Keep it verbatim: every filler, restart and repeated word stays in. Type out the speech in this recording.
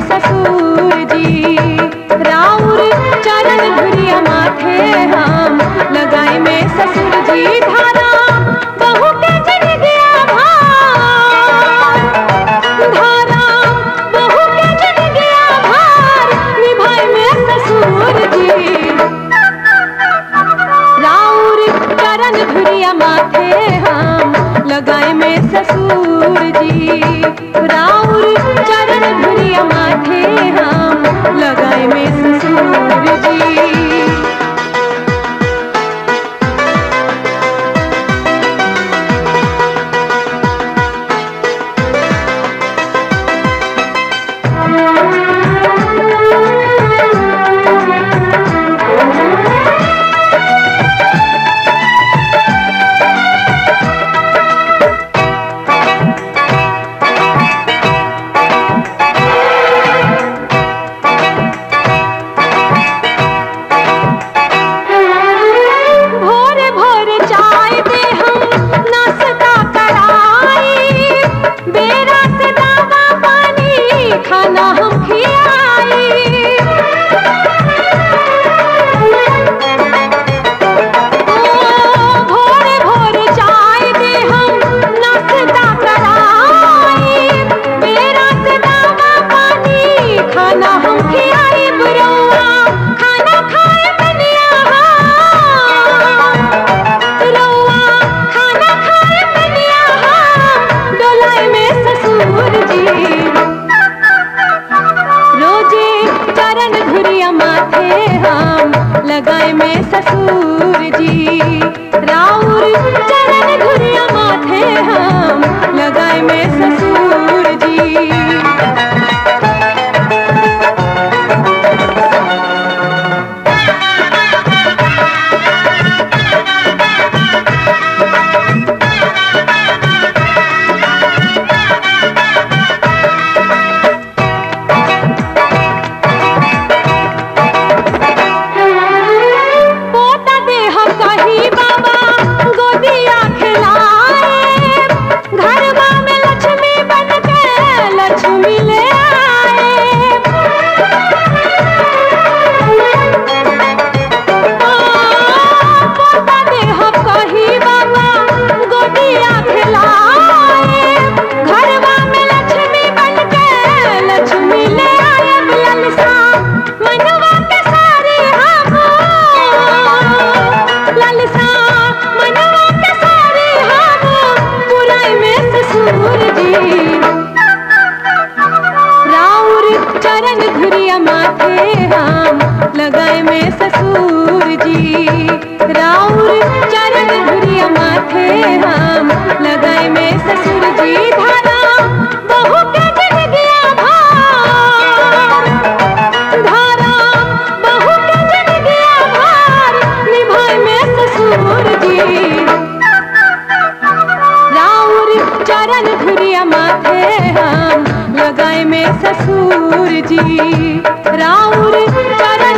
ससुर जी। राउर चरण धुरिया माथे हम लगाए में ससुर जी। धारा बहू के जन गया भार, धारा बहू के जन गया भार निभाए में ससुर जी। राउर चरण धुरिया माथे हम लगाए में ससुर जी। राउर चरण धुरिया माथे हम लगाए में ससुर जी। खाना हम खियाई, भोरे भोरे चाय दे हम नाश्ता कराई। बेरा से दावा पानी खाना हम खियाई। बुरौआ खाना खाए मनिया, रौआ खाना खाए मनिया डोलाए में ससुर जी। रोजे चरण धुरिया माथे हम लगाए में ससुर जी। राउर चरण धुरिया माथे हम लगाए में ससुर जी। चरण धुरिया माथे हम लगाए में ससुर जी। राउर चरण धुरिया माथे हम लगाए में ससुर जी। धारा बहू के जन गया भार, धारा बहू के जन गया भार निभाए में ससुर जी। राउर चरण धुरिया माथे हम लगाए में ससुर जी। राउर चरण